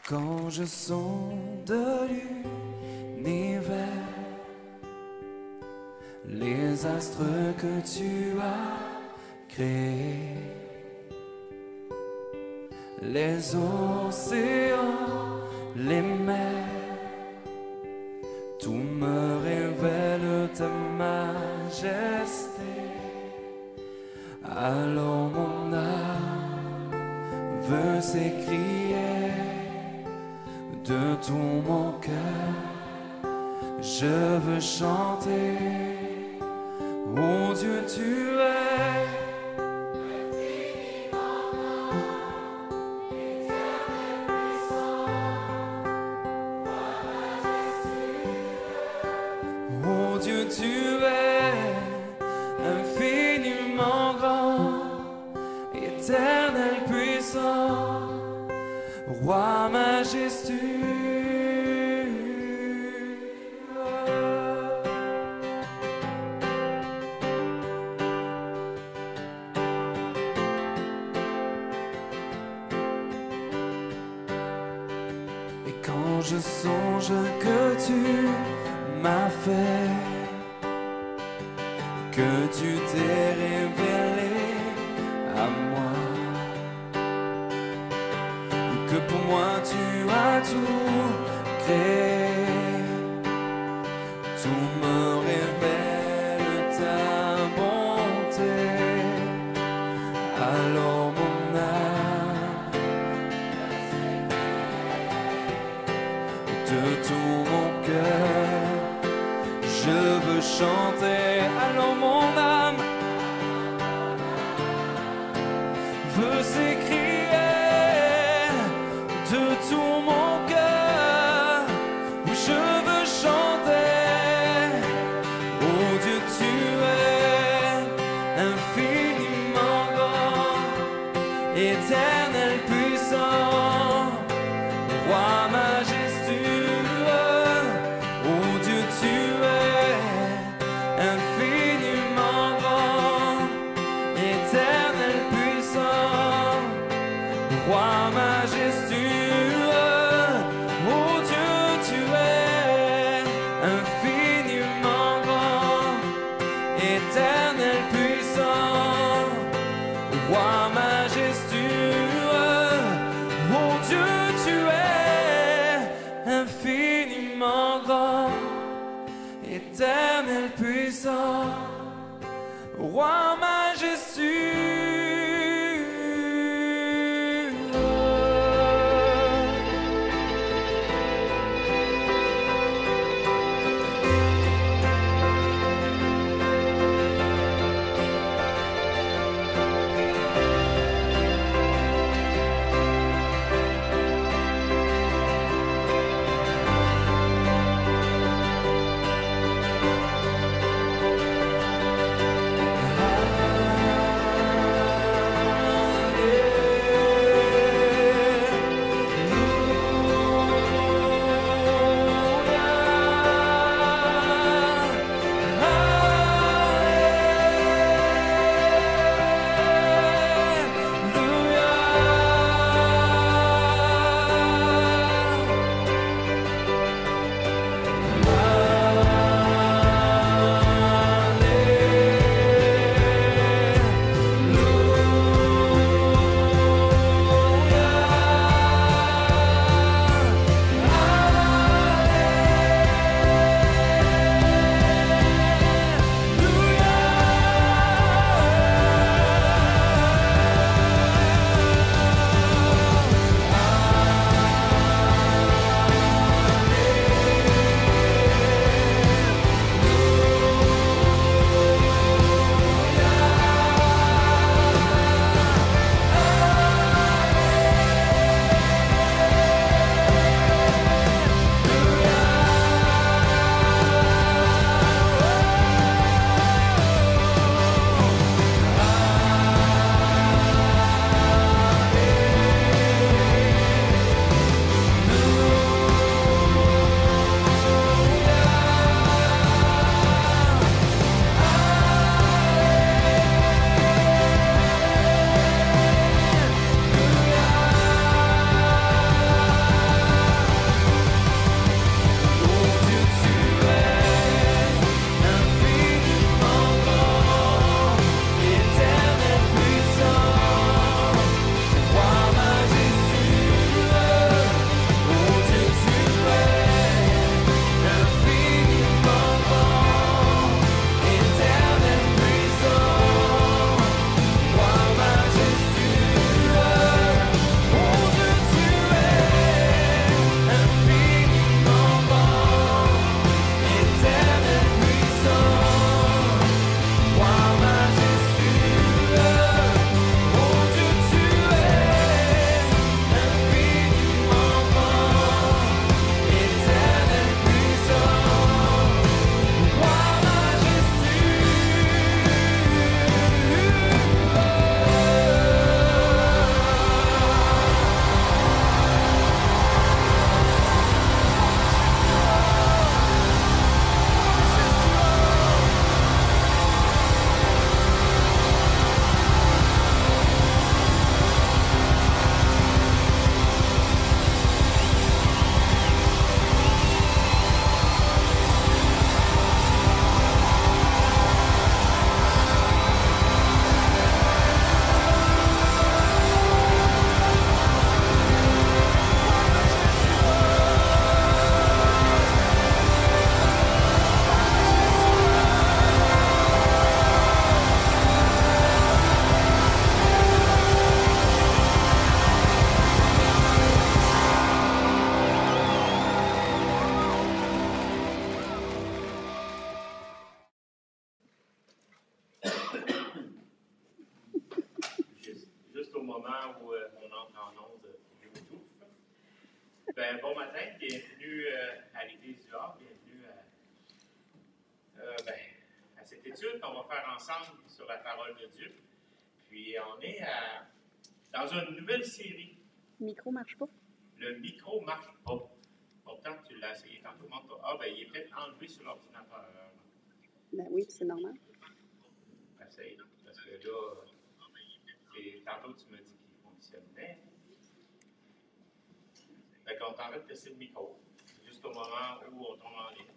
Quand je sonde l'univers, les astres que tu as créés, les océans, les mers, tout me révèle ta majesté. Alors mon âme veut s'écrier de tout mon cœur, je veux chanter. Oh Dieu, tu es infiniment grand, éternel, puissant, roi majestueux. Oh Dieu, tu es infiniment grand, éternel, puissant, roi majestueux. Et quand je songe que tu m'as fait, que tu t'es révélé à moi, que pour moi tu as tout créé, tout me révèle ta bonté. Alors mon âme, de tout mon cœur, je veux chanter. Alors mon âme veut s'écrier de tout mon cœur, je veux chanter. Oh Dieu, tu es infiniment grand, éternel, puissant, roi majestueux. Oh Dieu, tu es infiniment grand, éternel, puissant, roi majestueux. Oh Dieu, tu es infiniment grand, éternel, puissant, roi majestueux. Oh Dieu, tu es infiniment grand, éternel, puissant, roi majestueux. entre en ondes YouTube. Ben, bon matin, bienvenue à l'Église du Havre, bienvenue à cette étude qu'on va faire ensemble sur la parole de Dieu. Puis on est dans une nouvelle série. Le micro marche pas? Le micro marche pas. Pourtant, tu l'as essayé tantôt. Ah, ben, il est peut-être enlevé sur l'ordinateur. Ben oui, c'est normal. Essaye, parce que là, tantôt tu me dis qu'il fonctionnait. Fait qu'on t'arrête de tester le micro, juste au moment où on tombe en ligne.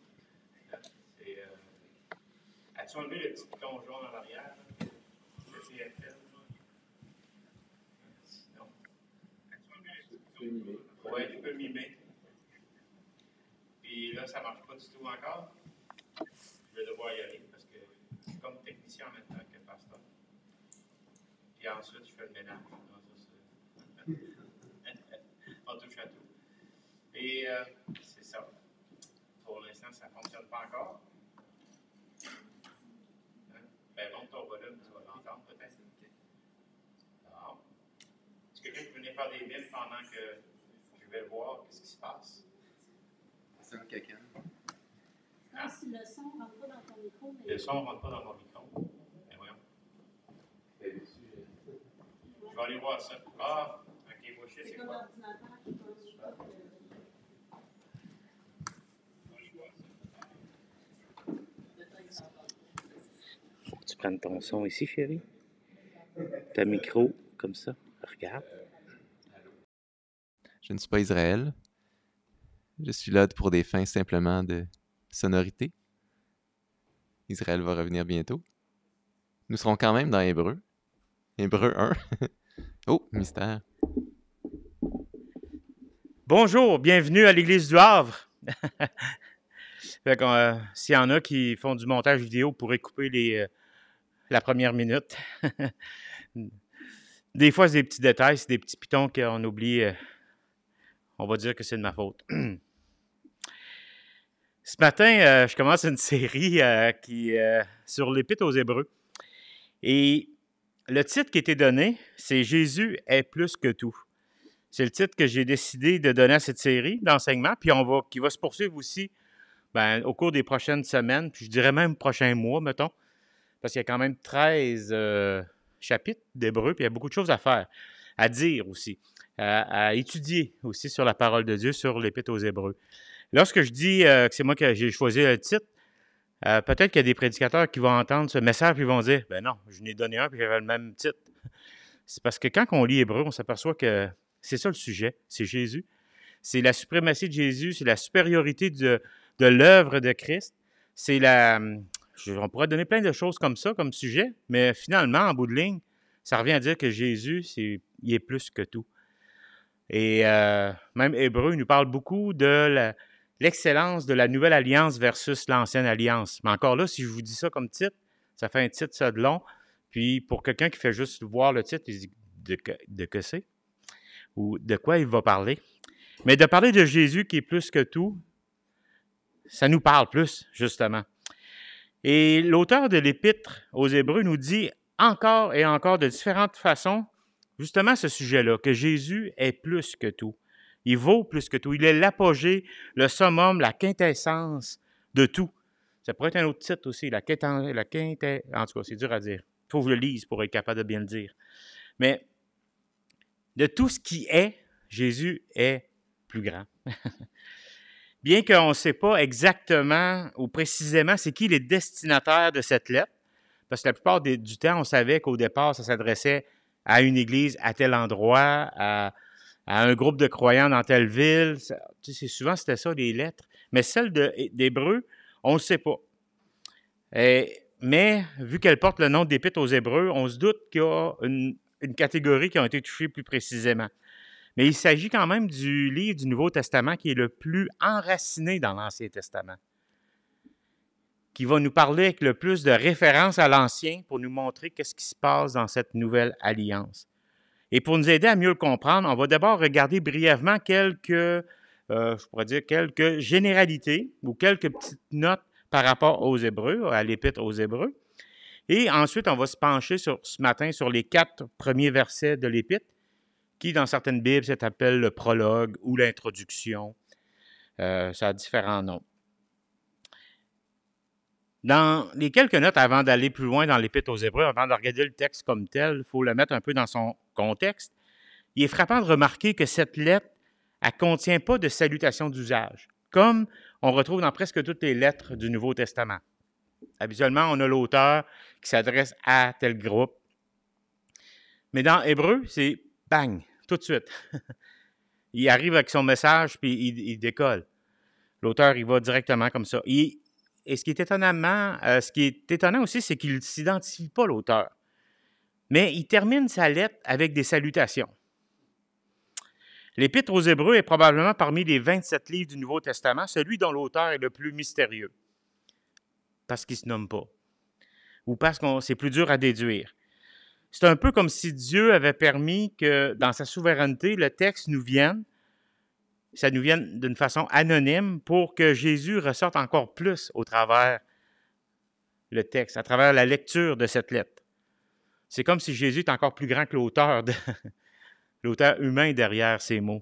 As-tu enlevé le petit piton jaune en arrière? Le CFL? Sinon. Oui, tu peux mimer. Puis là, ça ne marche pas du tout encore. Je vais devoir y aller parce que je suis comme technicien en même temps que pasteur. Puis ensuite, je fais le ménage. On touche à tout. Et c'est ça. Pour l'instant, ça ne fonctionne pas encore. Ben, monte ton volume, tu vas l'entendre peut-être. Alors, est-ce que quelqu'un peut venir faire des mimes pendant que je vais voir ce qui se passe? C'est un caca. Ah, si le son ne rentre pas dans ton micro. Mais... Le son ne rentre pas dans mon micro. Ben voyons. Je vais aller voir ça. Ah, ok, moi je sais c'est quoi. comme l'ordinateur qui pense pas. Faut que tu prennes ton son ici, chérie. Ta micro, comme ça. Regarde. Je ne suis pas Israël. Je suis là pour des fins simplement de sonorité. Israël va revenir bientôt. Nous serons quand même dans Hébreu. Hébreu 1. Oh, mystère. Bonjour, bienvenue à l'Église du Havre. Fait que, s'il y en a qui font du montage vidéo, vous pourrez couper la première minute. Des fois, c'est des petits détails, c'est des petits pitons qu'on oublie. On va dire que c'est de ma faute. Ce matin, je commence une série sur l'Épître aux Hébreux. Et le titre qui a été donné, c'est « Jésus est plus que tout ». C'est le titre que j'ai décidé de donner à cette série d'enseignements, puis qui va se poursuivre aussi au cours des prochaines semaines, puis je dirais même prochains mois, mettons, parce qu'il y a quand même 13 chapitres d'Hébreux, puis il y a beaucoup de choses à faire, à dire aussi, à étudier aussi sur la parole de Dieu, sur l'Épître aux Hébreux. Lorsque je dis que c'est moi qui j'ai choisi le titre, peut-être qu'il y a des prédicateurs qui vont entendre ce message et vont dire « Ben non, je n'ai donné un puis j'avais le même titre. » C'est parce que quand on lit Hébreu, on s'aperçoit que c'est ça le sujet, c'est Jésus. C'est la suprématie de Jésus, c'est la supériorité de l'œuvre de Christ. On pourrait donner plein de choses comme ça, comme sujet, mais finalement, en bout de ligne, ça revient à dire que Jésus, il est plus que tout. Et même Hébreu nous parle beaucoup de l'excellence de la nouvelle alliance versus l'ancienne alliance. Mais encore là, si je vous dis ça comme titre, ça fait un titre ça de long. Puis pour quelqu'un qui fait juste voir le titre, il dit de que c'est ou de quoi il va parler. Mais de parler de Jésus qui est plus que tout, ça nous parle plus, justement. Et l'auteur de l'Épître aux Hébreux nous dit encore et encore de différentes façons, justement ce sujet-là, que Jésus est plus que tout. Il vaut plus que tout. Il est l'apogée, le summum, la quintessence de tout. Ça pourrait être un autre titre aussi, la quintessence. En tout cas, c'est dur à dire. Il faut que je le lise pour être capable de bien le dire. Mais de tout ce qui est, Jésus est plus grand. Bien qu'on ne sait pas exactement ou précisément c'est qui les destinataires de cette lettre, parce que la plupart du temps, on savait qu'au départ, ça s'adressait à une église à tel endroit, à un groupe de croyants dans telle ville. Souvent, c'était ça, les lettres. Mais celle d'Hébreux, on ne le sait pas. Mais, vu qu'elle porte le nom d'Épître aux Hébreux, on se doute qu'il y a une catégorie qui a été touchée plus précisément. Mais il s'agit quand même du livre du Nouveau Testament qui est le plus enraciné dans l'Ancien Testament, qui va nous parler avec le plus de références à l'Ancien pour nous montrer qu'est-ce qui se passe dans cette nouvelle alliance. Et pour nous aider à mieux le comprendre, on va d'abord regarder brièvement quelques généralités ou quelques petites notes par rapport aux Hébreux, à l'Épître aux Hébreux. Et ensuite, on va se pencher ce matin sur les 4 premiers versets de l'Épître qui, dans certaines Bibles, s'appelle le prologue ou l'introduction. Ça a différents noms. Dans les quelques notes, avant d'aller plus loin dans l'Épître aux Hébreux, avant de regarder le texte comme tel, il faut le mettre un peu dans son contexte. Il est frappant de remarquer que cette lettre, elle ne contient pas de salutation d'usage, comme on retrouve dans presque toutes les lettres du Nouveau Testament. Habituellement, on a l'auteur qui s'adresse à tel groupe. Mais dans Hébreu, c'est bang, tout de suite. Il arrive avec son message, puis il décolle. L'auteur, il va directement comme ça. Et ce qui est étonnant aussi, c'est qu'il ne s'identifie pas, l'auteur. Mais il termine sa lettre avec des salutations. L'Épître aux Hébreux est probablement parmi les 27 livres du Nouveau Testament, celui dont l'auteur est le plus mystérieux. Parce qu'il ne se nomme pas. Ou parce que c'est plus dur à déduire. C'est un peu comme si Dieu avait permis que, dans sa souveraineté, le texte nous vienne, ça nous vienne d'une façon anonyme pour que Jésus ressorte encore plus au travers le texte, à travers la lecture de cette lettre. C'est comme si Jésus est encore plus grand que l'auteur humain derrière ces mots.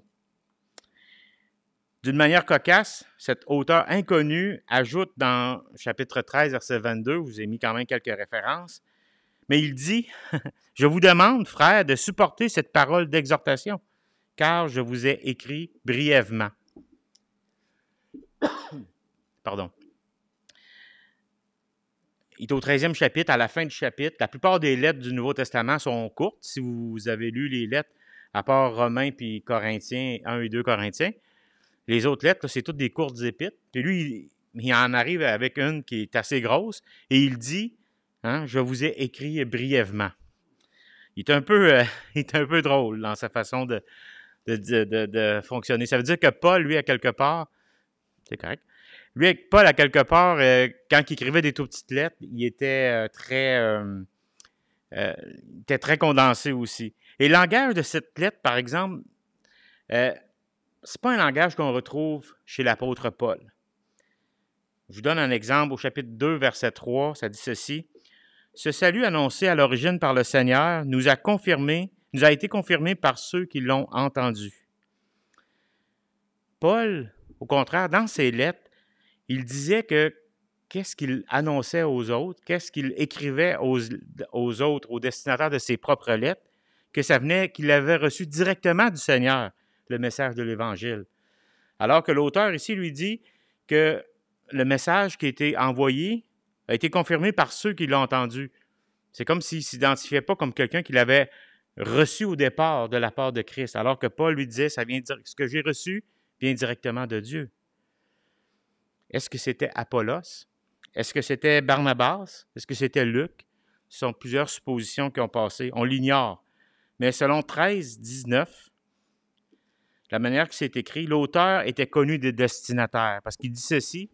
D'une manière cocasse, cet auteur inconnu ajoute dans chapitre 13, verset 22, je vous ai mis quand même quelques références, mais il dit « Je vous demande, frères, de supporter cette parole d'exhortation, car je vous ai écrit brièvement. » Pardon. Il est au 13e chapitre, à la fin du chapitre. La plupart des lettres du Nouveau Testament sont courtes. Si vous avez lu les lettres, à part Romains puis Corinthiens, 1 et 2 Corinthiens, les autres lettres, c'est toutes des courtes épîtres. Puis lui, il en arrive avec une qui est assez grosse et il dit « Je vous ai écrit brièvement ». Il est un peu drôle dans sa façon de fonctionner. Ça veut dire que Paul, lui, à quelque part, c'est correct, Paul, à quelque part, quand il écrivait des tout petites lettres, il était très condensé aussi. Et le langage de cette lettre, par exemple, c'est pas un langage qu'on retrouve chez l'apôtre Paul. Je vous donne un exemple au chapitre 2, verset 3, ça dit ceci. « Ce salut annoncé à l'origine par le Seigneur nous a été confirmé par ceux qui l'ont entendu. » Paul, au contraire, dans ses lettres, il disait que qu'est-ce qu'il annonçait aux autres, qu'est-ce qu'il écrivait aux autres, aux destinataires de ses propres lettres, que ça venait, qu'il avait reçu directement du Seigneur, le message de l'Évangile. Alors que l'auteur ici lui dit que le message qui a été envoyé a été confirmé par ceux qui l'ont entendu. C'est comme s'il ne s'identifiait pas comme quelqu'un qui l'avait reçu au départ de la part de Christ, alors que Paul lui disait, ce que j'ai reçu vient directement de Dieu. Est-ce que c'était Apollos? Est-ce que c'était Barnabas? Est-ce que c'était Luc? Ce sont plusieurs suppositions qui ont passé. On l'ignore. Mais selon 13, 19, la manière que c'est écrit, l'auteur était connu des destinataires, parce qu'il dit ceci.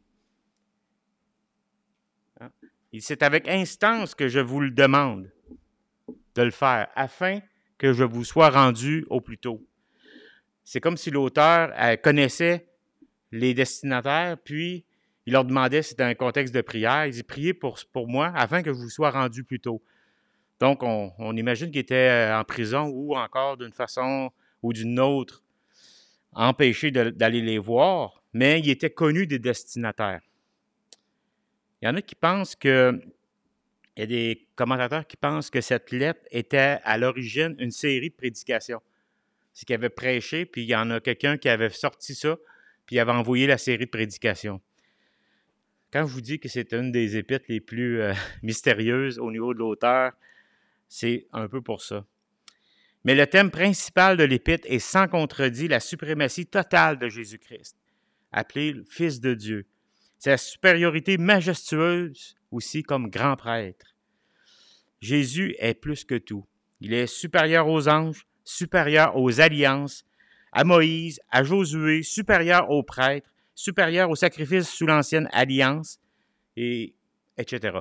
C'est avec instance que je vous le demande de le faire, afin que je vous sois rendu au plus tôt. C'est comme si l'auteur connaissait les destinataires, puis il leur demandait, c'était un contexte de prière, il dit « Priez pour moi, afin que je vous sois rendu plus tôt. » Donc, on imagine qu'il était en prison ou encore d'une façon ou d'une autre empêché d'aller les voir, mais il était connu des destinataires. Il y en a qui pensent il y a des commentateurs qui pensent que cette lettre était à l'origine une série de prédications. C'est qu'il avait prêché, puis il y en a quelqu'un qui avait sorti ça, puis il avait envoyé la série de prédications. Quand je vous dis que c'est une des épîtres les plus mystérieuses au niveau de l'auteur, c'est un peu pour ça. Mais le thème principal de l'épître est sans contredit la suprématie totale de Jésus-Christ, appelé le Fils de Dieu. Sa supériorité majestueuse aussi comme grand prêtre. Jésus est plus que tout. Il est supérieur aux anges, supérieur aux alliances, à Moïse, à Josué, supérieur aux prêtres, supérieur aux sacrifices sous l'ancienne alliance, etc.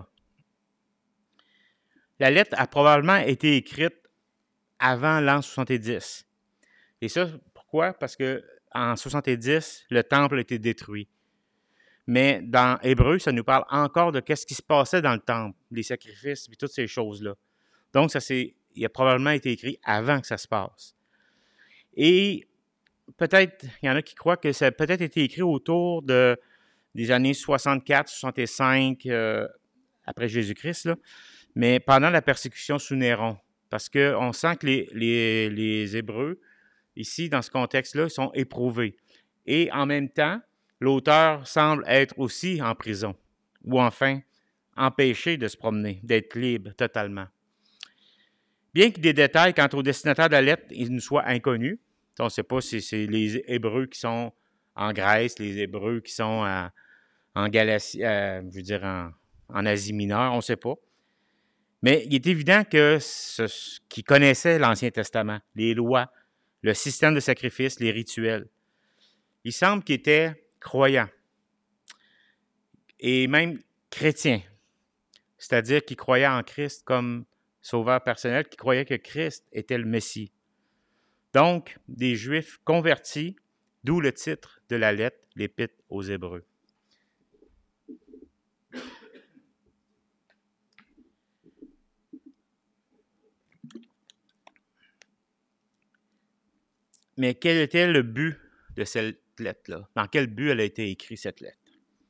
La lettre a probablement été écrite avant l'an 70. Et ça, pourquoi? Parce qu'en 70, le temple a été détruit. Mais dans Hébreu, ça nous parle encore de ce qui se passait dans le temple, les sacrifices et toutes ces choses-là. Donc, il a probablement été écrit avant que ça se passe. Et peut-être, il y en a qui croient que ça a peut-être été écrit autour des années 64, 65 après Jésus-Christ, là, mais pendant la persécution sous Néron. Parce qu'on sent que les Hébreux, ici, dans ce contexte-là, sont éprouvés. Et en même temps, l'auteur semble être aussi en prison, ou enfin empêché de se promener, d'être libre totalement. Bien que des détails quant au destinataire de la lettre ils nous soient inconnus, on ne sait pas si c'est les Hébreux qui sont en Grèce, les Hébreux qui sont en Galatie, en Asie mineure, on ne sait pas. Mais il est évident qu'ils connaissaient l'Ancien Testament, les lois, le système de sacrifice, les rituels. Il semble qu'ils étaient croyants et même chrétiens, c'est-à-dire qu'ils croyaient en Christ comme sauveur personnel, qu'ils croyaient que Christ était le Messie. Donc, des Juifs convertis, d'où le titre de la lettre, l'Épître aux Hébreux. Mais quel était le but de cette lettre-là? Dans quel but elle a été écrite, cette lettre?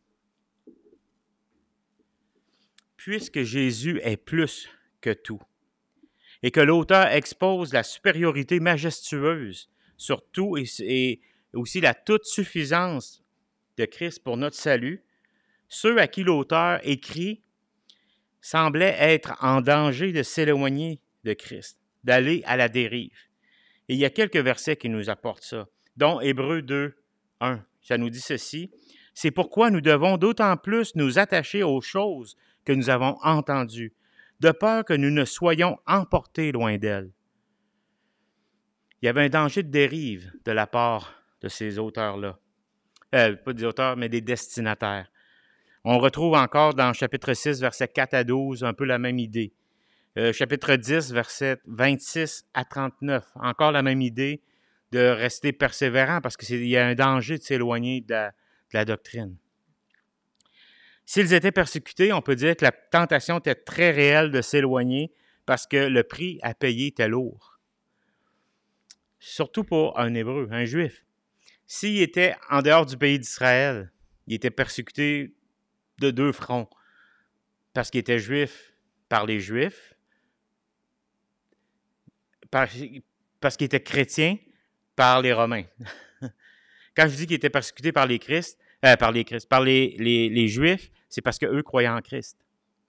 Puisque Jésus est plus que tout, et que l'auteur expose la supériorité majestueuse sur tout et aussi la toute suffisance de Christ pour notre salut, ceux à qui l'auteur écrit semblaient être en danger de s'éloigner de Christ, d'aller à la dérive. Et il y a quelques versets qui nous apportent ça, dont Hébreux 2, 1. Ça nous dit ceci: « C'est pourquoi nous devons d'autant plus nous attacher aux choses que nous avons entendues, de peur que nous ne soyons emportés loin d'elles. » Il y avait un danger de dérive de la part de ces auteurs-là. Pas des auteurs, mais des destinataires. On retrouve encore dans chapitre 6, versets 4 à 12, un peu la même idée. Chapitre 10, versets 26 à 39, encore la même idée de rester persévérant parce qu'il y a un danger de s'éloigner de la doctrine. S'ils étaient persécutés, on peut dire que la tentation était très réelle de s'éloigner parce que le prix à payer était lourd. Surtout pour un Hébreu, un Juif. S'il était en dehors du pays d'Israël, il était persécuté de deux fronts. Parce qu'il était juif par les Juifs, parce qu'il était chrétien par les Romains. Quand je dis qu'il était persécuté par les Juifs, c'est parce qu'eux croyaient en Christ.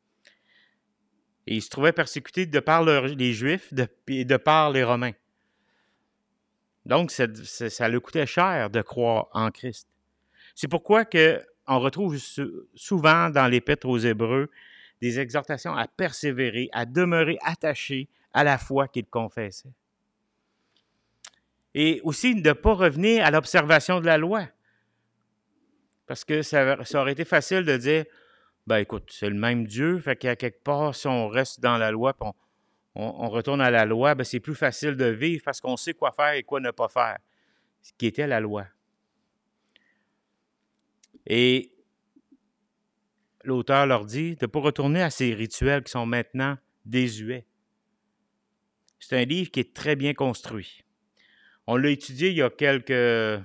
Et ils se trouvaient persécutés de par les Juifs et de par les Romains. Donc, ça leur coûtait cher de croire en Christ. C'est pourquoi on retrouve souvent dans l'Épître aux Hébreux des exhortations à persévérer, à demeurer attachés à la foi qu'ils confessaient. Et aussi de ne pas revenir à l'observation de la loi. Parce que ça aurait été facile de dire, ben écoute, c'est le même Dieu, fait qu'à quelque part, si on reste dans la loi, puis on retourne à la loi, ben c'est plus facile de vivre parce qu'on sait quoi faire et quoi ne pas faire, ce qui était la loi. Et l'auteur leur dit de ne pas retourner à ces rituels qui sont maintenant désuets. C'est un livre qui est très bien construit. On l'a étudié il y a quelques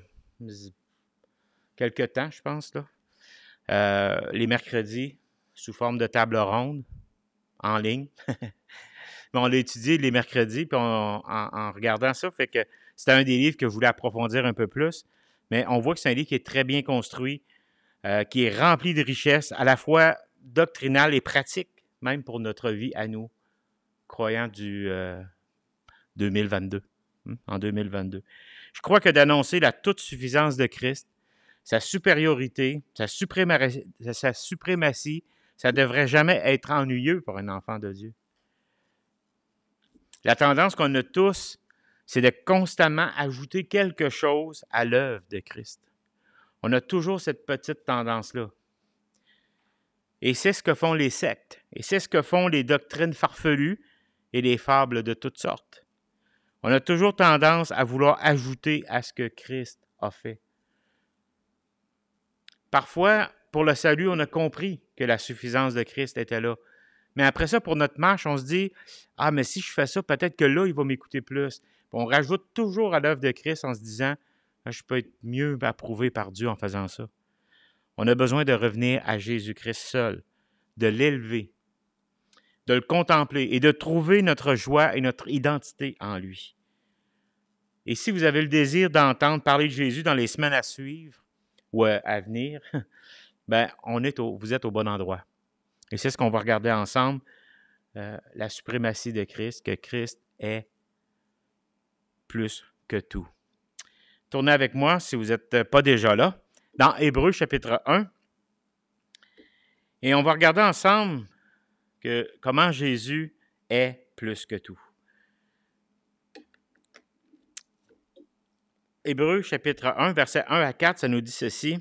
temps, je pense, là. Les mercredis, sous forme de table ronde, en ligne. Mais on l'a étudié les mercredis, puis en regardant ça, fait que c'était un des livres que je voulais approfondir un peu plus. Mais on voit que c'est un livre qui est très bien construit, qui est rempli de richesses, à la fois doctrinales et pratiques, même pour notre vie à nous, croyants du 2022. En 2022. Je crois que d'annoncer la toute suffisance de Christ, sa supériorité, sa suprématie, ça ne devrait jamais être ennuyeux pour un enfant de Dieu. La tendance qu'on a tous, c'est de constamment ajouter quelque chose à l'œuvre de Christ. On a toujours cette petite tendance-là. Et c'est ce que font les sectes, et c'est ce que font les doctrines farfelues et les fables de toutes sortes. On a toujours tendance à vouloir ajouter à ce que Christ a fait. Parfois, pour le salut, on a compris que la suffisance de Christ était là. Mais après ça, pour notre marche, on se dit « Ah, mais si je fais ça, peut-être que là, il va m'écouter plus. » On rajoute toujours à l'œuvre de Christ en se disant « Je peux être mieux approuvé par Dieu en faisant ça. » On a besoin de revenir à Jésus-Christ seul, de l'élever, de le contempler et de trouver notre joie et notre identité en lui. Et si vous avez le désir d'entendre parler de Jésus dans les semaines à suivre ou à venir, ben vous êtes au bon endroit. Et c'est ce qu'on va regarder ensemble, la suprématie de Christ, que Christ est plus que tout. Tournez avec moi, si vous n'êtes pas déjà là, dans Hébreux chapitre 1. Et on va regarder ensemble comment Jésus est plus que tout. Hébreux chapitre 1, versets 1 à 4, ça nous dit ceci.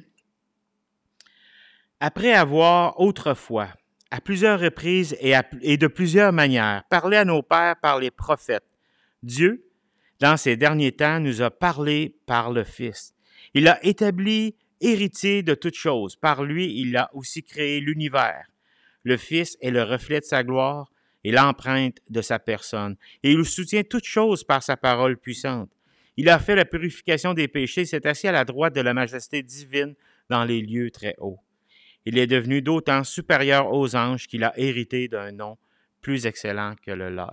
« Après avoir autrefois, à plusieurs reprises et de plusieurs manières, parlé à nos pères par les prophètes, Dieu, dans ces derniers temps, nous a parlé par le Fils. Il l'a établi héritier de toutes choses. Par lui, il a aussi créé l'univers. Le Fils est le reflet de sa gloire et l'empreinte de sa personne. Et il soutient toutes choses par sa parole puissante. Il a fait la purification des péchés, s'est assis à la droite de la majesté divine dans les lieux très hauts. Il est devenu d'autant supérieur aux anges qu'il a hérité d'un nom plus excellent que le leur. »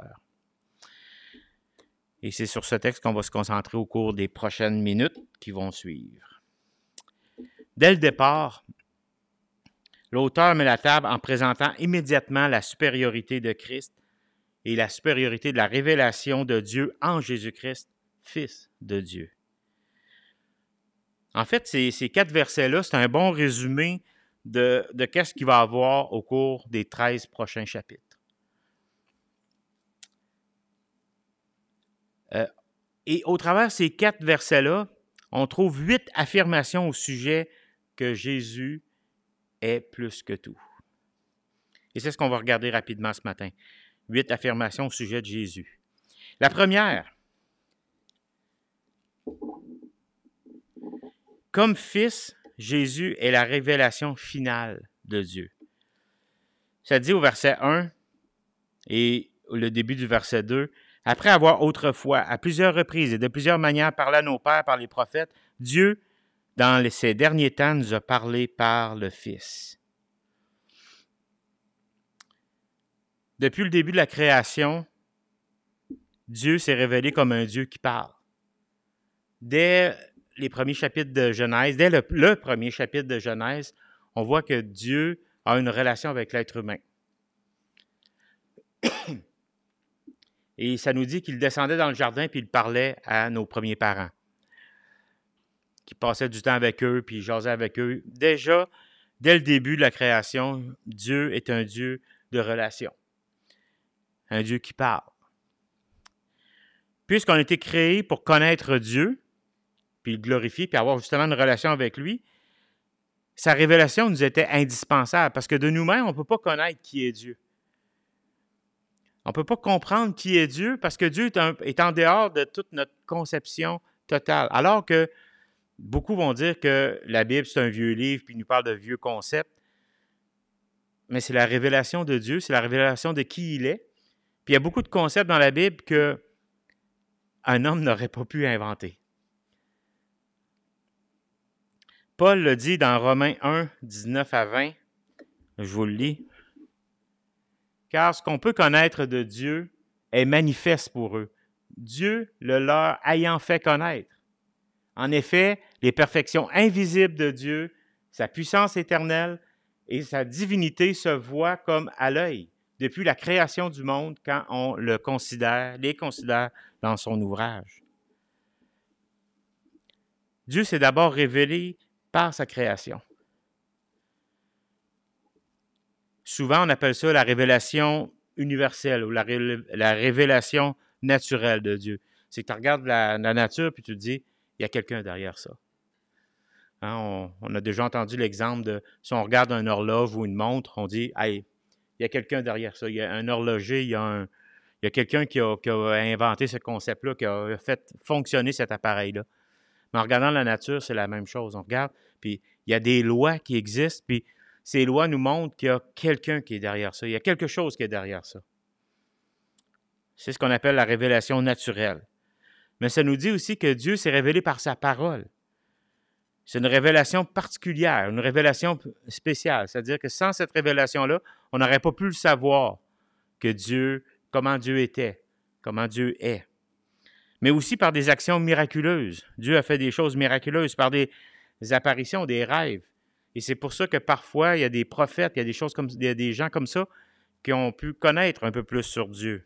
Et c'est sur ce texte qu'on va se concentrer au cours des prochaines minutes qui vont suivre. Dès le départ, l'auteur met la table en présentant immédiatement la supériorité de Christ et la supériorité de la révélation de Dieu en Jésus-Christ, Fils de Dieu. En fait, ces 4 versets-là, c'est un bon résumé de qu'est-ce qu'il va y avoir au cours des 13 prochains chapitres. Et au travers de ces 4 versets-là, on trouve 8 affirmations au sujet que Jésus est plus que tout. Et c'est ce qu'on va regarder rapidement ce matin. 8 affirmations au sujet de Jésus. La première, comme Fils, Jésus est la révélation finale de Dieu. Ça dit au verset 1 et le début du verset 2, « Après avoir autrefois, à plusieurs reprises et de plusieurs manières parlé à nos pères par les prophètes, Dieu, dans ces derniers temps, nous a parlé par le Fils. » Depuis le début de la création, Dieu s'est révélé comme un Dieu qui parle. Dès les premiers chapitres de Genèse, dès le premier chapitre de Genèse, on voit que Dieu a une relation avec l'être humain. Et ça nous dit qu'il descendait dans le jardin puis il parlait à nos premiers parents, qu'il passait du temps avec eux puis il jasait avec eux. Déjà, dès le début de la création, Dieu est un Dieu de relation, un Dieu qui parle. Puisqu'on a été créés pour connaître Dieu, puis le glorifier, puis avoir justement une relation avec lui, sa révélation nous était indispensable parce que de nous-mêmes, on ne peut pas connaître qui est Dieu. On ne peut pas comprendre qui est Dieu parce que Dieu est en dehors de toute notre conception totale. Alors que beaucoup vont dire que la Bible, c'est un vieux livre, puis il nous parle de vieux concepts. Mais c'est la révélation de Dieu, c'est la révélation de qui il est. Puis il y a beaucoup de concepts dans la Bible qu'un homme n'aurait pas pu inventer. Paul le dit dans Romains 1, 19 à 20. Je vous le lis. Car ce qu'on peut connaître de Dieu est manifeste pour eux, Dieu le leur ayant fait connaître. En effet, les perfections invisibles de Dieu, sa puissance éternelle et sa divinité se voient comme à l'œil depuis la création du monde quand on les considère dans son ouvrage. Dieu s'est d'abord révélé par sa création. Souvent, on appelle ça la révélation universelle ou la révélation naturelle de Dieu. C'est que tu regardes la nature puis tu te dis, il y a quelqu'un derrière ça. Hein, on a déjà entendu l'exemple de, si on regarde une horloge ou une montre, on dit, hey, il y a quelqu'un derrière ça. Il y a un horloger, il y a quelqu'un qui a inventé ce concept-là, qui a fait fonctionner cet appareil-là. Mais en regardant la nature, c'est la même chose. On regarde, puis il y a des lois qui existent, puis ces lois nous montrent qu'il y a quelqu'un qui est derrière ça. Il y a quelque chose qui est derrière ça. C'est ce qu'on appelle la révélation naturelle. mais ça nous dit aussi que Dieu s'est révélé par sa parole. C'est une révélation particulière, une révélation spéciale. C'est-à-dire que sans cette révélation-là, on n'aurait pas pu le savoir comment Dieu était, comment Dieu est. Mais aussi par des actions miraculeuses. Dieu a fait des choses miraculeuses par des apparitions, des rêves. Et c'est pour ça que parfois, il y a des prophètes, il y a des gens comme ça qui ont pu connaître un peu plus sur Dieu.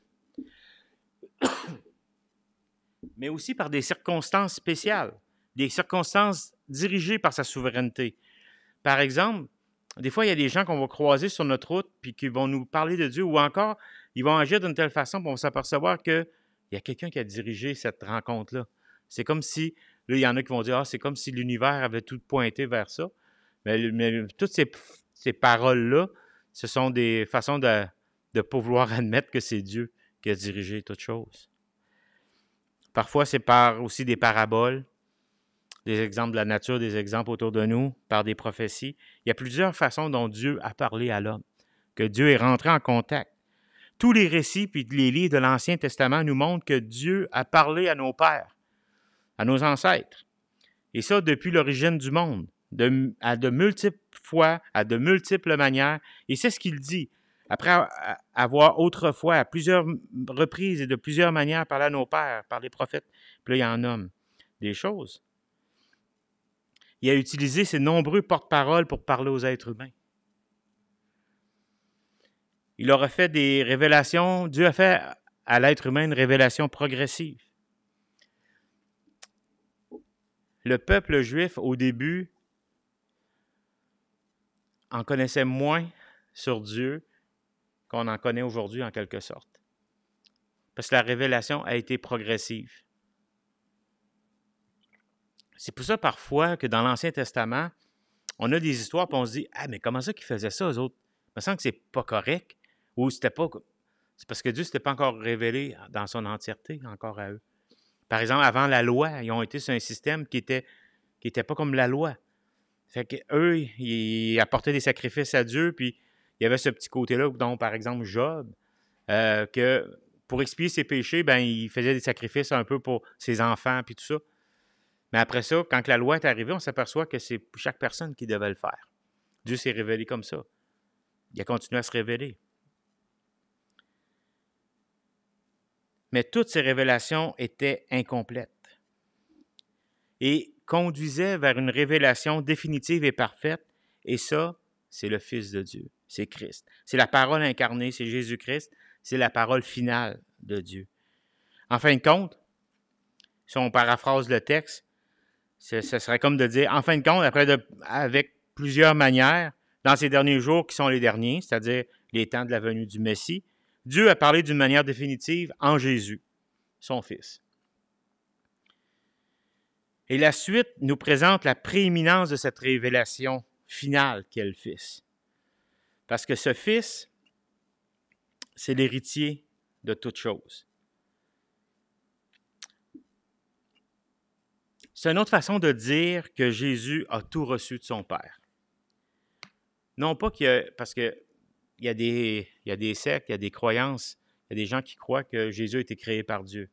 Mais aussi par des circonstances spéciales, des circonstances dirigées par sa souveraineté. Par exemple, des fois, il y a des gens qu'on va croiser sur notre route puis qui vont nous parler de Dieu ou encore, ils vont agir d'une telle façon qu'on va s'apercevoir qu'il y a quelqu'un qui a dirigé cette rencontre-là. C'est comme si, là, il y en a qui vont dire, c'est comme si l'univers avait tout pointé vers ça. Mais toutes ces paroles-là, ce sont des façons de pouvoir admettre que c'est Dieu qui a dirigé toutes choses. Parfois, c'est par aussi des paraboles, des exemples de la nature, des exemples autour de nous, par des prophéties. Il y a plusieurs façons dont Dieu a parlé à l'homme, que Dieu est rentré en contact. Tous les récits puis les livres de l'Ancien Testament nous montrent que Dieu a parlé à nos pères, à nos ancêtres. Et ça, depuis l'origine du monde, à de multiples fois, à de multiples manières. Et c'est ce qu'il dit. Après avoir autrefois, à plusieurs reprises et de plusieurs manières, parlé à nos pères, par les prophètes, puis là, il en nomme des choses. Il a utilisé ses nombreux porte-paroles pour parler aux êtres humains. Il aura fait des révélations, Dieu a fait à l'être humain une révélation progressive. Le peuple juif, au début, en connaissait moins sur Dieu qu'on en connaît aujourd'hui, en quelque sorte. Parce que la révélation a été progressive. C'est pour ça, parfois, que dans l'Ancien Testament, on a des histoires et on se dit « Ah, mais comment ça qu'ils faisaient ça, eux autres? Il me semble que c'est pas correct. » Ou c'était pas... C'est parce que Dieu ne s'était pas encore révélé dans son entièreté, encore à eux. Par exemple, avant la loi, ils ont été sur un système qui était pas comme la loi. Fait qu'eux, ils apportaient des sacrifices à Dieu, puis il y avait ce petit côté-là, dont, par exemple, Job, que pour expier ses péchés, il faisait des sacrifices un peu pour ses enfants, puis tout ça. Mais après ça, quand la loi est arrivée, on s'aperçoit que c'est chaque personne qui devait le faire. Dieu s'est révélé comme ça. Il a continué à se révéler. Mais toutes ces révélations étaient incomplètes et conduisaient vers une révélation définitive et parfaite. Et ça, c'est le Fils de Dieu, c'est Christ. C'est la parole incarnée, c'est Jésus-Christ, c'est la parole finale de Dieu. En fin de compte, si on paraphrase le texte, ce serait comme de dire, en fin de compte, avec plusieurs manières, dans ces derniers jours qui sont les derniers, c'est-à-dire les temps de la venue du Messie, Dieu a parlé d'une manière définitive en Jésus, son Fils. Et la suite nous présente la prééminence de cette révélation finale qu'est le Fils. Parce que ce Fils, c'est l'héritier de toutes choses. C'est une autre façon de dire que Jésus a tout reçu de son Père. Non pas parce qu'il y a des sectes, il y a des croyances, il y a des gens qui croient que Jésus a été créé par Dieu.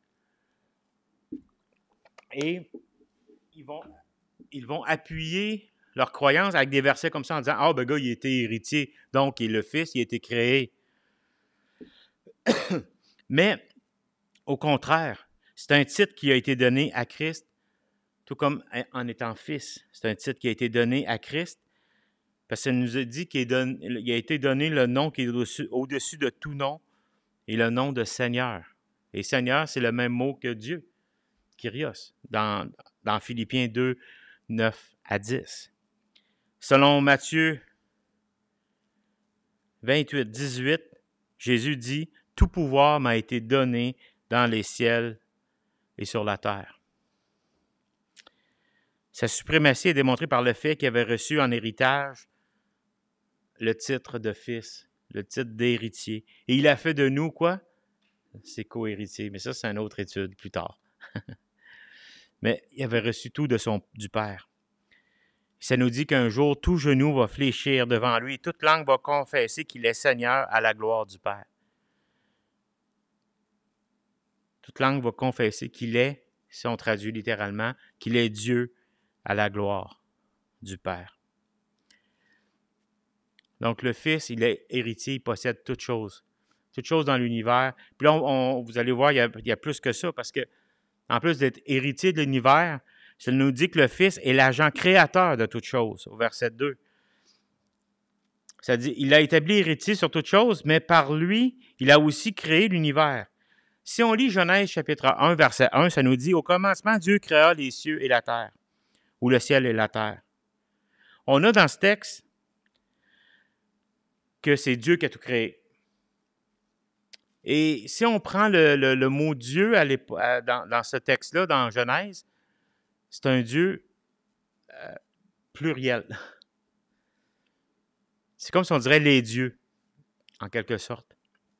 Et ils vont appuyer leur croyance avec des versets comme ça en disant « Ah, gars, il a été héritier, donc il est le Fils, il a été créé. » Mais, au contraire, c'est un titre qui a été donné à Christ, tout comme en étant Fils. C'est un titre qui a été donné à Christ, parce que ça nous a dit qu'il a été donné le nom qui est au-dessus de tout nom, et le nom de Seigneur. Et Seigneur, c'est le même mot que Dieu, Kyrios, dans Philippiens 2, 9 à 10. Selon Matthieu 28, 18, Jésus dit « Tout pouvoir m'a été donné dans les ciels et sur la terre. » Sa suprématie est démontrée par le fait qu'il avait reçu en héritage le titre de fils, le titre d'héritier. Et il a fait de nous quoi? Ses co-héritiers. Mais ça, c'est une autre étude plus tard. Mais il avait reçu tout du Père. Ça nous dit qu'un jour, tout genou va fléchir devant lui et toute langue va confesser qu'il est Seigneur à la gloire du Père. Toute langue va confesser qu'il est si on traduit littéralement, qu'il est Dieu à la gloire du Père. Donc, le Fils, il est héritier, il possède toutes choses dans l'univers. Puis là, vous allez voir, il y a plus que ça, parce que en plus d'être héritier de l'univers, ça nous dit que le Fils est l'agent créateur de toutes choses, au verset 2. Ça dit, il a établi héritier sur toutes choses, mais par lui, il a aussi créé l'univers. Si on lit Genèse chapitre 1, verset 1, ça nous dit, « Au commencement, Dieu créa les cieux et la terre, ou le ciel et la terre. » On a dans ce texte que c'est Dieu qui a tout créé. Et si on prend le mot Dieu dans ce texte-là, dans Genèse, c'est un Dieu pluriel. C'est comme si on dirait les dieux, en quelque sorte.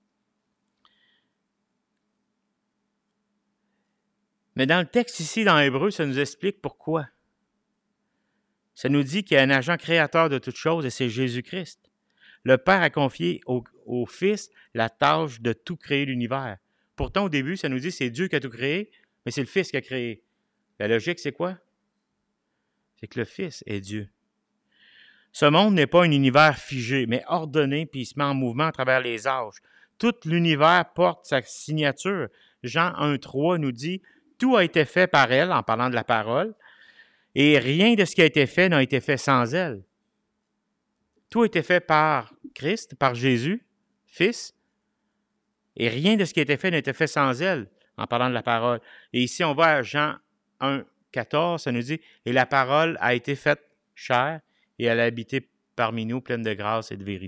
Mais dans le texte ici, dans Hébreu, ça nous explique pourquoi. Ça nous dit qu'il y a un agent créateur de toutes choses et c'est Jésus-Christ. Le Père a confié au Fils la tâche de tout créer l'univers. Pourtant, au début, ça nous dit que c'est Dieu qui a tout créé, mais c'est le Fils qui a créé. La logique, c'est quoi? C'est que le Fils est Dieu. Ce monde n'est pas un univers figé, mais ordonné, puis il se met en mouvement à travers les âges. Tout l'univers porte sa signature. Jean 1,3 nous dit « Tout a été fait par elle », en parlant de la parole, et rien de ce qui a été fait n'a été fait sans elle. Tout a été fait par Christ, par Jésus, Fils, et rien de ce qui a été fait n'a été fait sans elle, en parlant de la parole. Et ici, on va à Jean 1,14, ça nous dit « Et la parole a été faite chair, et elle a habité parmi nous, pleine de grâce et de vérité. »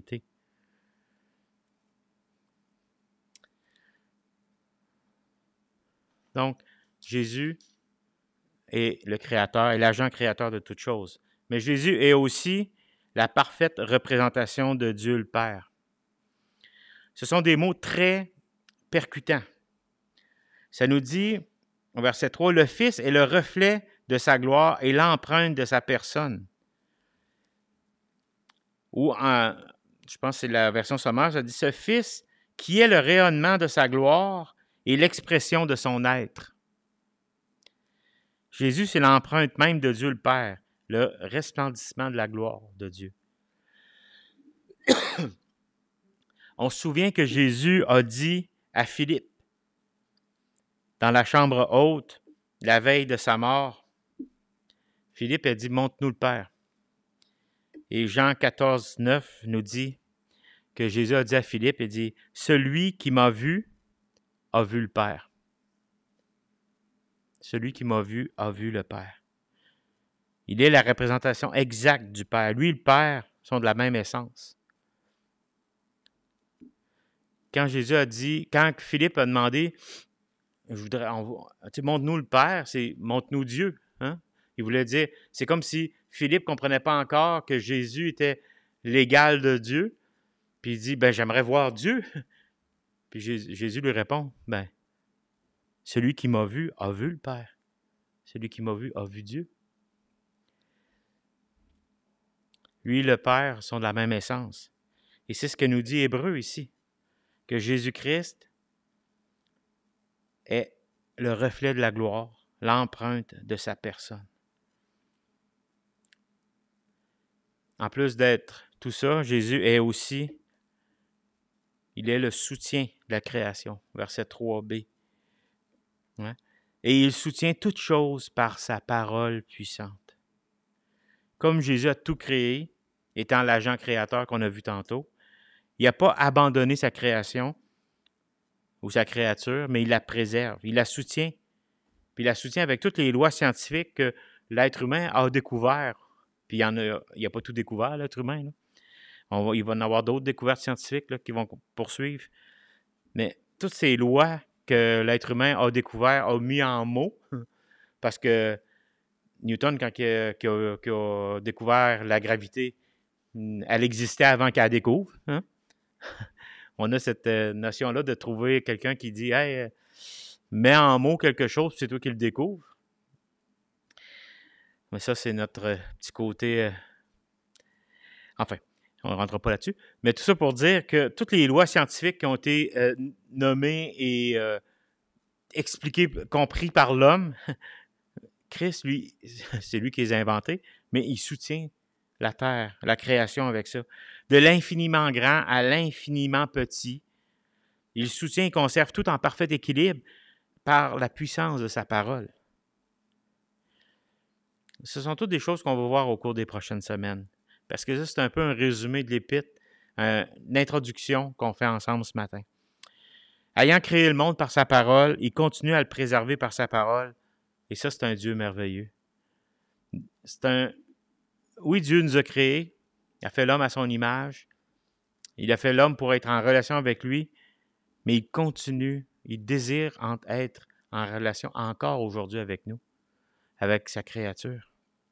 Donc, Jésus est le créateur, est l'agent créateur de toutes choses. Mais Jésus est aussi la parfaite représentation de Dieu le Père. Ce sont des mots très percutants. Ça nous dit, au verset 3, « Le Fils est le reflet de sa gloire et l'empreinte de sa personne. » Ou, je pense que c'est la version sommaire, ça dit « Ce Fils qui est le rayonnement de sa gloire et l'expression de son être. » Jésus, c'est l'empreinte même de Dieu le Père, le resplendissement de la gloire de Dieu. On se souvient que Jésus a dit à Philippe, dans la chambre haute, la veille de sa mort, Philippe a dit « Montre-nous le Père ». Et Jean 14, 9 nous dit que Jésus a dit à Philippe, il dit « Celui qui m'a vu a vu le Père. » Celui qui m'a vu a vu le Père. Il est la représentation exacte du Père. Lui et le Père sont de la même essence. Quand Jésus a dit, quand Philippe a demandé, montre-nous le Père, c'est montre-nous Dieu. Hein? Il voulait dire, c'est comme si Philippe ne comprenait pas encore que Jésus était l'égal de Dieu. Puis il dit, j'aimerais voir Dieu. Puis Jésus lui répond, celui qui m'a vu a vu le Père. Celui qui m'a vu a vu Dieu. Lui et le Père sont de la même essence. Et c'est ce que nous dit Hébreu ici, que Jésus-Christ est le reflet de la gloire, l'empreinte de sa personne. En plus d'être tout ça, Jésus est aussi, il est le soutien de la création, verset 3b. Ouais. Et il soutient toutes choses par sa parole puissante. Comme Jésus a tout créé, étant l'agent créateur qu'on a vu tantôt, il n'a pas abandonné sa création ou sa créature, mais il la préserve, il la soutient. Puis il la soutient avec toutes les lois scientifiques que l'être humain a découvert. Puis il n'y a pas tout découvert, l'être humain. Là. Il va y en avoir d'autres découvertes scientifiques là, qui vont poursuivre. Mais toutes ces lois que l'être humain a découvert, a mis en mots, parce que Newton, quand il a découvert la gravité, elle existait avant qu'elle la découvre. Hein? On a cette notion-là de trouver quelqu'un qui dit « Hey, mets en mots quelque chose, puis c'est toi qui le découvres. » Mais ça, c'est notre petit côté... Enfin, on ne rentrera pas là-dessus. Mais tout ça pour dire que toutes les lois scientifiques qui ont été nommées et expliqués, compris par l'homme. Christ, lui, c'est lui qui les a inventés, mais il soutient la terre, la création avec ça. De l'infiniment grand à l'infiniment petit, il soutient et conserve tout en parfait équilibre par la puissance de sa parole. Ce sont toutes des choses qu'on va voir au cours des prochaines semaines. Parce que ça, c'est un peu un résumé de l'Épître, une introduction qu'on fait ensemble ce matin. Ayant créé le monde par sa parole, il continue à le préserver par sa parole. Et ça, c'est un Dieu merveilleux. Oui, Dieu nous a créés. Il a fait l'homme à son image. Il a fait l'homme pour être en relation avec lui. Mais il continue, il désire être en relation encore aujourd'hui avec nous, avec sa créature.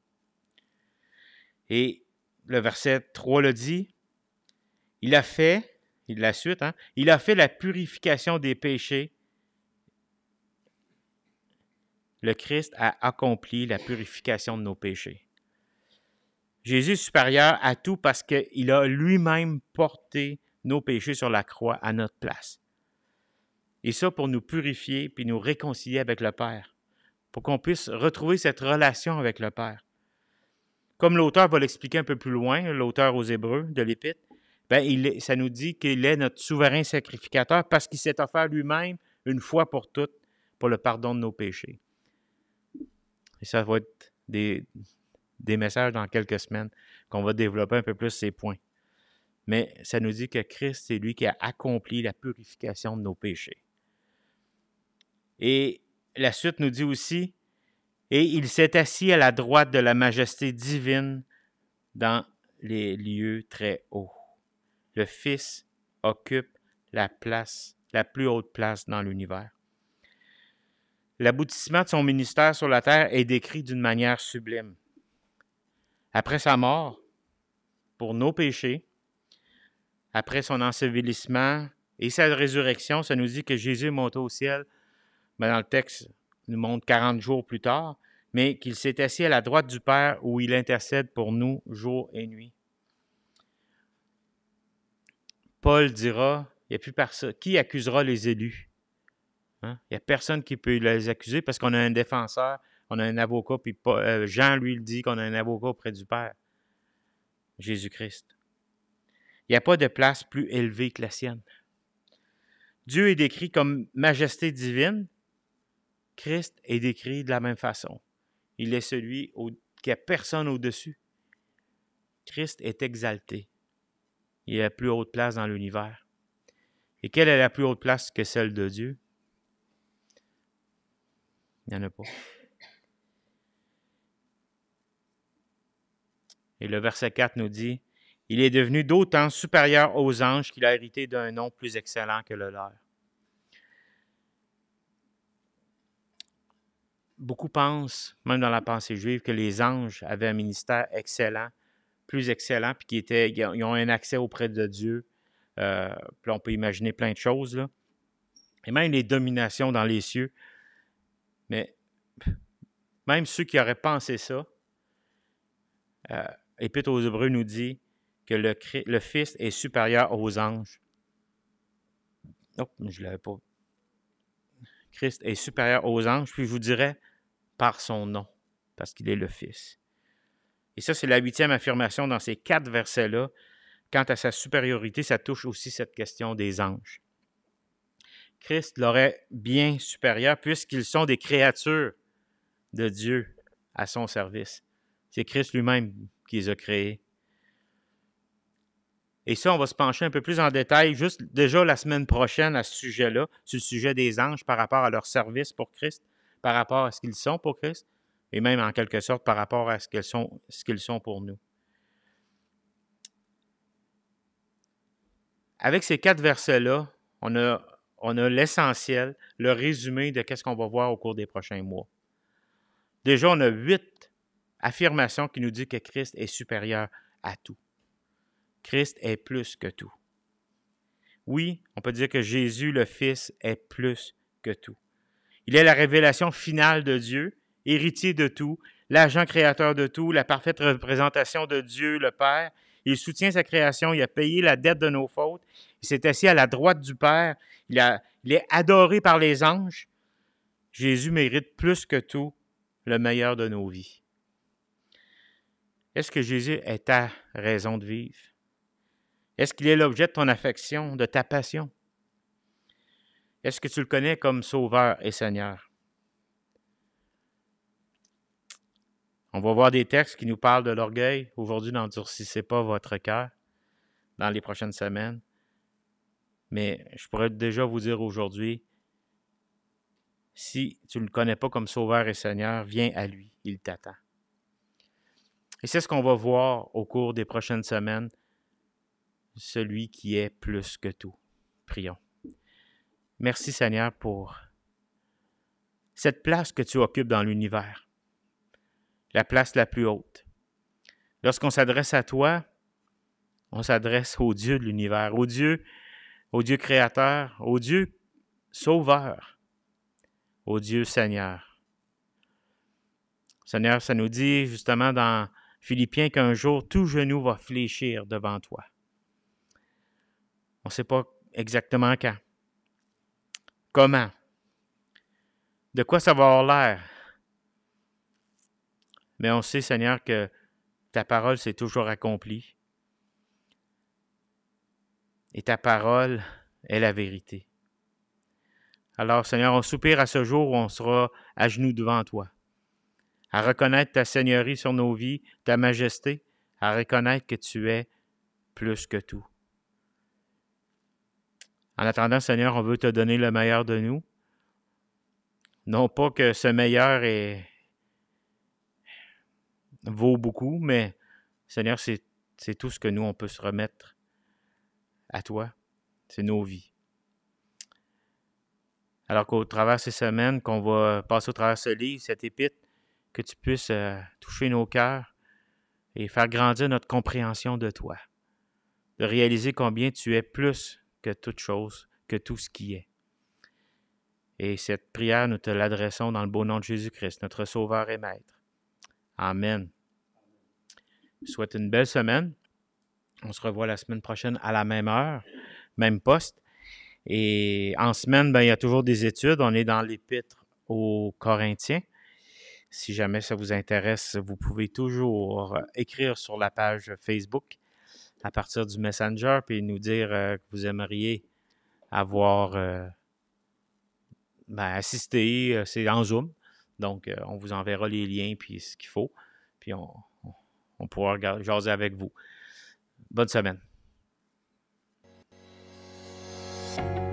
Et le verset 3 le dit, il a fait la purification des péchés. Le Christ a accompli la purification de nos péchés. Jésus est supérieur à tout parce qu'il a lui-même porté nos péchés sur la croix à notre place. Et ça pour nous purifier puis nous réconcilier avec le Père, pour qu'on puisse retrouver cette relation avec le Père. Comme l'auteur va l'expliquer un peu plus loin, l'auteur aux Hébreux de l'Épître, ça nous dit qu'il est notre souverain sacrificateur parce qu'il s'est offert lui-même une fois pour toutes pour le pardon de nos péchés. Et ça va être des messages dans quelques semaines qu'on va développer un peu plus ces points. Mais ça nous dit que Christ, c'est lui qui a accompli la purification de nos péchés. Et la suite nous dit aussi, et il s'est assis à la droite de la majesté divine dans les lieux très hauts. Le Fils occupe la plus haute place dans l'univers. L'aboutissement de son ministère sur la terre est décrit d'une manière sublime. Après sa mort, pour nos péchés, après son ensevelissement et sa résurrection, ça nous dit que Jésus est monté au ciel. Dans le texte, il nous montre 40 jours plus tard, mais qu'il s'est assis à la droite du Père où il intercède pour nous jour et nuit. Paul dira, il n'y a plus personne. Qui accusera les élus? Hein? Il n'y a personne qui peut les accuser parce qu'on a un défenseur, on a un avocat, puis Jean, lui, il dit qu'on a un avocat auprès du Père, Jésus-Christ. Il n'y a pas de place plus élevée que la sienne. Dieu est décrit comme majesté divine. Christ est décrit de la même façon. Il est celui qui n'a personne au-dessus. Christ est exalté. Il a la plus haute place dans l'univers. Et quelle est la plus haute place que celle de Dieu? Il n'y en a pas. Et le verset 4 nous dit, « Il est devenu d'autant supérieur aux anges qu'il a hérité d'un nom plus excellent que le leur. » Beaucoup pensent, même dans la pensée juive, que les anges avaient un ministère excellent, plus excellent, puis qu'ils ont un accès auprès de Dieu. Puis on peut imaginer plein de choses, là. Et même les dominations dans les cieux. Mais même ceux qui auraient pensé ça, Épître aux Hébreux nous dit que le Fils est supérieur aux anges. Non, je ne l'avais pas. Christ est supérieur aux anges, puis je vous dirais par son nom, parce qu'il est le Fils. Et ça, c'est la 8e affirmation dans ces 4 versets-là. Quant à sa supériorité, ça touche aussi cette question des anges. Christ l'aurait bien supérieur puisqu'ils sont des créatures de Dieu à son service. C'est Christ lui-même qui les a créés. Et ça, on va se pencher un peu plus en détail, juste déjà la semaine prochaine à ce sujet-là, sur le sujet des anges par rapport à leur service pour Christ, par rapport à ce qu'ils sont pour Christ, et même en quelque sorte par rapport à ce qu'ils sont pour nous. Avec ces 4 versets-là, on a l'essentiel, le résumé de ce qu'on va voir au cours des prochains mois. Déjà, on a 8 affirmations qui nous disent que Christ est supérieur à tout. Christ est plus que tout. Oui, on peut dire que Jésus, le Fils, est plus que tout. Il est la révélation finale de Dieu, héritier de tout, l'agent créateur de tout, la parfaite représentation de Dieu, le Père. Il soutient sa création, il a payé la dette de nos fautes. Il s'est assis à la droite du Père. Il est adoré par les anges. Jésus mérite plus que tout le meilleur de nos vies. Est-ce que Jésus est ta raison de vivre? Est-ce qu'il est l'objet de ton affection, de ta passion? Est-ce que tu le connais comme Sauveur et Seigneur? On va voir des textes qui nous parlent de l'orgueil. Aujourd'hui, n'endurcissez pas votre cœur dans les prochaines semaines. Mais je pourrais déjà vous dire aujourd'hui, si tu ne le connais pas comme Sauveur et Seigneur, viens à lui, il t'attend. Et c'est ce qu'on va voir au cours des prochaines semaines, celui qui est plus que tout. Prions. Merci Seigneur pour cette place que tu occupes dans l'univers, la place la plus haute. Lorsqu'on s'adresse à toi, on s'adresse au Dieu de l'univers, au Dieu créateur, au Dieu sauveur, au Dieu Seigneur. Seigneur, ça nous dit justement dans Philippiens qu'un jour, tout genou va fléchir devant toi. On ne sait pas exactement quand. Comment? De quoi ça va avoir l'air? Mais on sait, Seigneur, que ta parole s'est toujours accomplie. Et ta parole est la vérité. Alors, Seigneur, on soupire à ce jour où on sera à genoux devant toi, à reconnaître ta seigneurie sur nos vies, ta majesté, à reconnaître que tu es plus que tout. En attendant, Seigneur, on veut te donner le meilleur de nous. Non pas que ce meilleur vaut beaucoup, mais Seigneur, c'est tout ce que nous, on peut se remettre à toi. C'est nos vies. Alors qu'au travers de ces semaines, qu'on va passer au travers de ce livre, cette épître, que tu puisses toucher nos cœurs et faire grandir notre compréhension de toi. De réaliser combien tu es plus que toute chose, que tout ce qui est. Et cette prière, nous te l'adressons dans le beau nom de Jésus-Christ, notre Sauveur et Maître. Amen. Je vous souhaite une belle semaine. On se revoit la semaine prochaine à la même heure, même poste. Et en semaine, il y a toujours des études. On est dans l'Épître aux Corinthiens. Si jamais ça vous intéresse, vous pouvez toujours écrire sur la page Facebook à partir du Messenger puis nous dire que vous aimeriez avoir assisté. C'est en Zoom. Donc, on vous enverra les liens puis ce qu'il faut. Puis on pourra jaser avec vous. Bonne semaine.